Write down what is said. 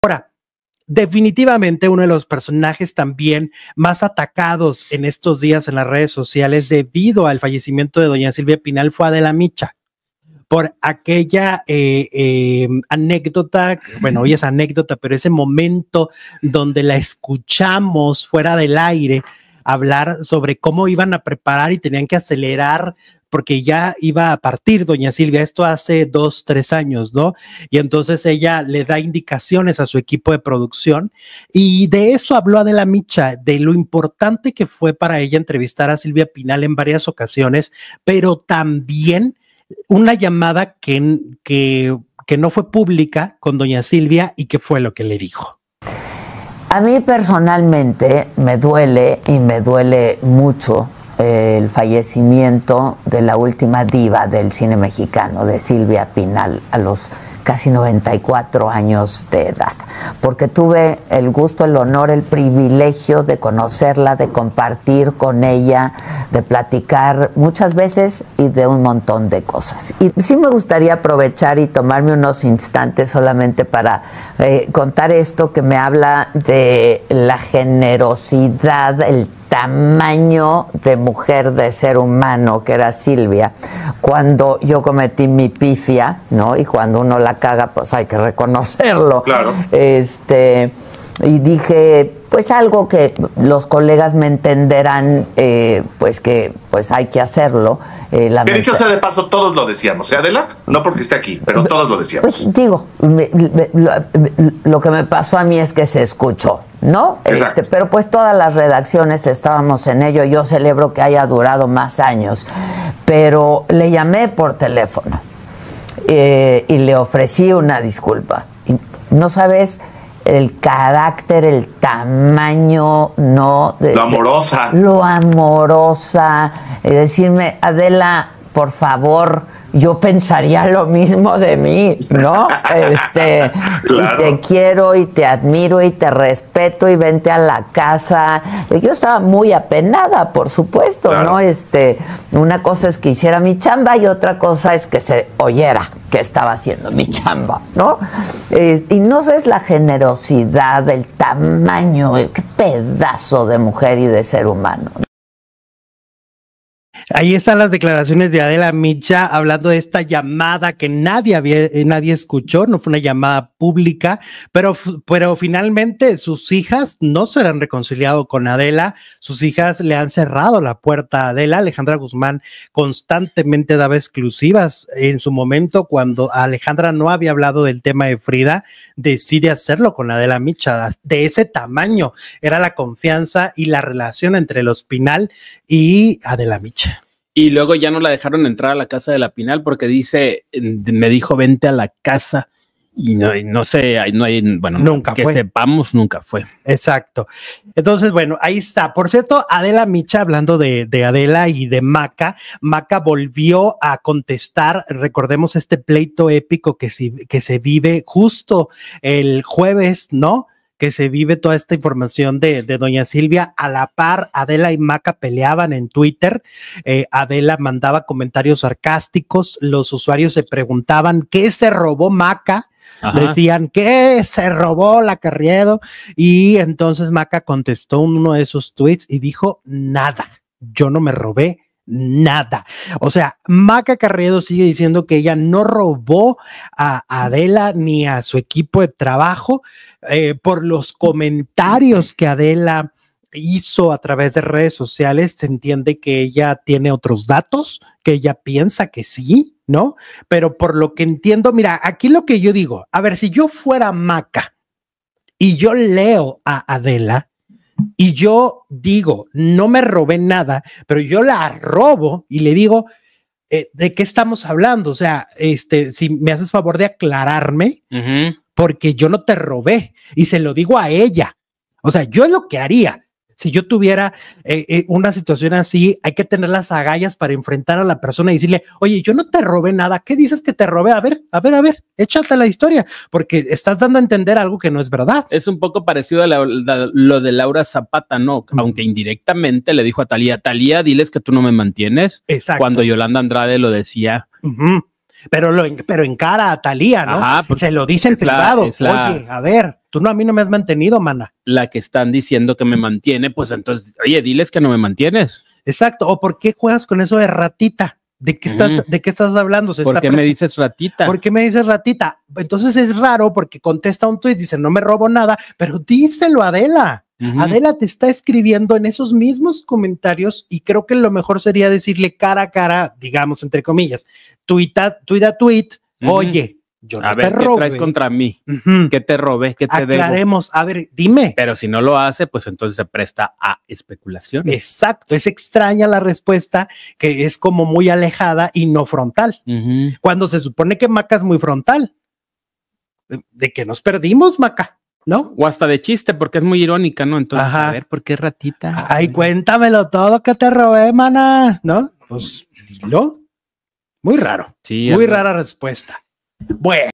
Ahora, definitivamente uno de los personajes también más atacados en estos días en las redes sociales debido al fallecimiento de doña Silvia Pinal fue Adela Micha, por aquella anécdota, bueno, hoy es anécdota, pero ese momento donde la escuchamos fuera del aire hablar sobre cómo iban a preparar y tenían que acelerar porque ya iba a partir doña Silvia, esto hace 2, 3 años, ¿no? Y entonces ella le da indicaciones a su equipo de producción y de eso habló Adela Micha, de lo importante que fue para ella entrevistar a Silvia Pinal en varias ocasiones, pero también una llamada que no fue pública con doña Silvia y que fue lo que le dijo. A mí personalmente me duele y me duele mucho el fallecimiento de la última diva del cine mexicano, de Silvia Pinal, a los casi 94 años de edad, porque tuve el gusto, el honor, el privilegio de conocerla, de compartir con ella, de platicar muchas veces y de un montón de cosas. Y sí me gustaría aprovechar y tomarme unos instantes solamente para contar esto que me habla de la generosidad, el tamaño de mujer, de ser humano que era Silvia, cuando yo cometí mi pifia, ¿no? Y cuando uno la caga, pues hay que reconocerlo. Claro. Y dije, pues algo que los colegas me entenderán, pues que pues hay que hacerlo. Que dicho sea de paso, todos lo decíamos, Adela, no porque esté aquí, pero todos lo decíamos. Pues digo, lo que me pasó a mí es que se escuchó, ¿no? Pero pues todas las redacciones estábamos en ello. Yo celebro que haya durado más años, pero le llamé por teléfono y le ofrecí una disculpa. Y no sabes el carácter, el tamaño, ¿no? Lo amorosa. Decirme, Adela, por favor, yo pensaría lo mismo de mí, ¿no? Claro. Y te quiero y te admiro y te respeto y vente a la casa. Yo estaba muy apenada, por supuesto, claro, ¿no? Una cosa es que hiciera mi chamba y otra cosa es que se oyera que estaba haciendo mi chamba, ¿no? Y no sé, es la generosidad, el tamaño, qué pedazo de mujer y de ser humano. Ahí están las declaraciones de Adela Micha hablando de esta llamada que nadie escuchó, no fue una llamada pública, pero finalmente sus hijas no se han reconciliado con Adela, sus hijas le han cerrado la puerta a Adela. Alejandra Guzmán constantemente daba exclusivas en su momento cuando Alejandra no había hablado del tema de Frida, decide hacerlo con Adela Micha, de ese tamaño era la confianza y la relación entre los Pinal y Adela Micha. Y luego ya no la dejaron entrar a la casa de la Pinal porque me dijo vente a la casa y no sé, no hay, bueno, nunca que fue. Sepamos, nunca fue. Exacto. Entonces, bueno, ahí está. Por cierto, Adela Micha, hablando de Adela y de Maca volvió a contestar, recordemos este pleito épico que se vive justo el jueves, ¿no? Que se vive toda esta información de doña Silvia. A la par, Adela y Maca peleaban en Twitter. Adela mandaba comentarios sarcásticos. Los usuarios se preguntaban ¿qué se robó Maca? Ajá. Decían ¿qué se robó la Carriedo? Y entonces Maca contestó uno de esos tweets y dijo nada, yo no me robé nada. O sea, Maca Carriedo sigue diciendo que ella no robó a Adela ni a su equipo de trabajo por los comentarios que Adela hizo a través de redes sociales. Se entiende que ella tiene otros datos, que ella piensa que sí, ¿no? Pero por lo que entiendo, mira, aquí lo que yo digo, a ver, si yo fuera Maca y yo leo a Adela y yo digo, no me robé nada, pero yo la robo y le digo, ¿de qué estamos hablando? O sea, si me haces favor de aclararme, porque yo no te robé y se lo digo a ella. O sea, yo es lo que haría. Si yo tuviera una situación así, hay que tener las agallas para enfrentar a la persona y decirle, oye, yo no te robé nada. ¿Qué dices que te robé? A ver, échate la historia, porque estás dando a entender algo que no es verdad. Es un poco parecido a lo de Laura Zapata, ¿no? Aunque indirectamente le dijo a Talía, diles que tú no me mantienes. Exacto. Cuando Yolanda Andrade lo decía. Pero en cara a Talía, ¿no? Ajá, se lo dice en privado. Oye, a ver, Tú no, a mí no me has mantenido, mana. La que están diciendo que me mantiene, pues entonces, oye, diles que no me mantienes. Exacto. ¿O por qué juegas con eso de ratita? ¿De qué estás hablando? ¿Por qué me dices ratita? ¿Por qué me dices ratita? Entonces es raro porque contesta un tuit, dice, no me robo nada, pero díselo, Adela. Adela te está escribiendo en esos mismos comentarios y creo que lo mejor sería decirle cara a cara, digamos, entre comillas, tweet a tweet, oye, yo no te robé. ¿Qué traes contra mí? ¿Qué te robé? ¿Qué te Aclaremos, debo? a ver, dime. Pero si no lo hace, pues entonces se presta a especulación. Exacto, es extraña la respuesta, que es como muy alejada y no frontal. Cuando se supone que Maca es muy frontal. ¿De que nos perdimos, Maca? ¿No? O hasta de chiste, porque es muy irónica, ¿no? Entonces, a ver, ¿por qué ratita? Ay, cuéntamelo todo que te robé, mana, ¿no? Pues dilo. Muy raro. Sí, muy rara respuesta. Bueno.